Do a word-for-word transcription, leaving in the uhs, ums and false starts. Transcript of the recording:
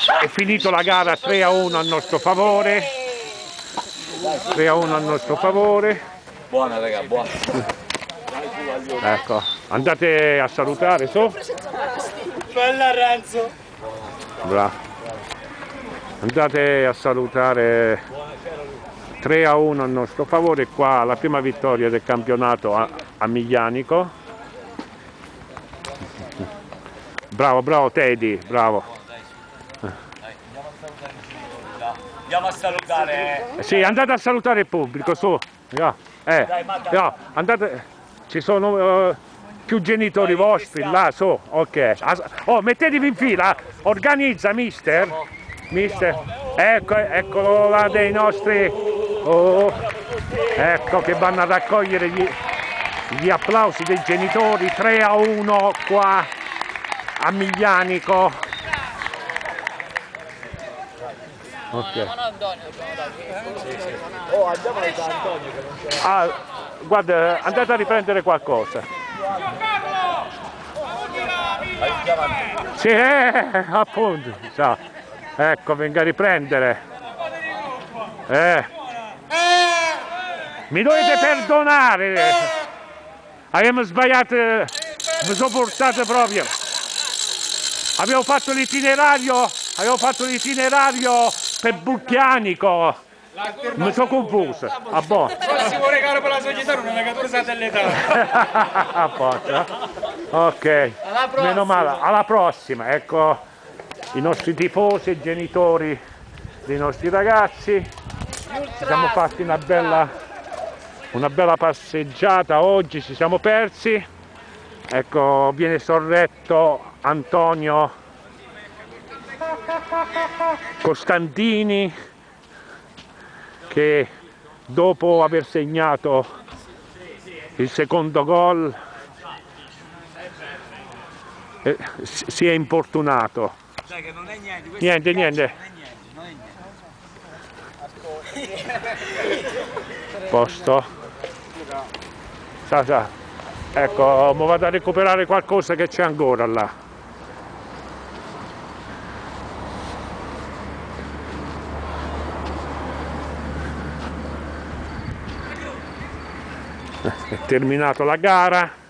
è finito la gara tre a uno a nostro favore. tre a uno a nostro favore. Buona raga, buona. Ecco, andate a salutare, so. Bella Renzo. Bravo. Andate a salutare. tre a uno a nostro favore, qua la prima vittoria del campionato a, a Miglianico. Bravo, bravo Teddy, bravo. Andiamo a salutare. Sì, andate a salutare il pubblico, su. No, eh, no, andate, ci sono uh, più genitori vostri là, su, ok. Oh, mettetevi in fila, organizza mister. Mister, ecco, eccolo là dei nostri, oh, ecco che vanno a raccogliere gli, gli applausi dei genitori. Tre a uno qua a Miglianico. Ok. Oh, andiamo a Antonio che non c'è. Ah, guarda, andate a riprendere qualcosa. Sì, eh, appunto, ciao. Ecco, venga a riprendere. Eh. Mi dovete perdonare. Abbiamo sbagliato, mi sono portato proprio. Abbiamo fatto l'itinerario, avevo fatto l'itinerario per Bucchianico. Mi sono confuso. A buono. Il prossimo regalo per la società è una legatura satellitare. A posto. Ok, meno male, alla prossima. Ecco i nostri tifosi e genitori dei nostri ragazzi. Ci siamo fatti una bella, una bella passeggiata oggi, ci siamo persi. Ecco, viene sorretto Antonio Costantini, che dopo aver segnato il secondo gol eh, si è importunato. Dai, che non è niente, Niente, niente. non è niente, non è niente. Posto. Sa, sa. Ecco, mi vado a recuperare qualcosa che c'è ancora là. È terminata la gara.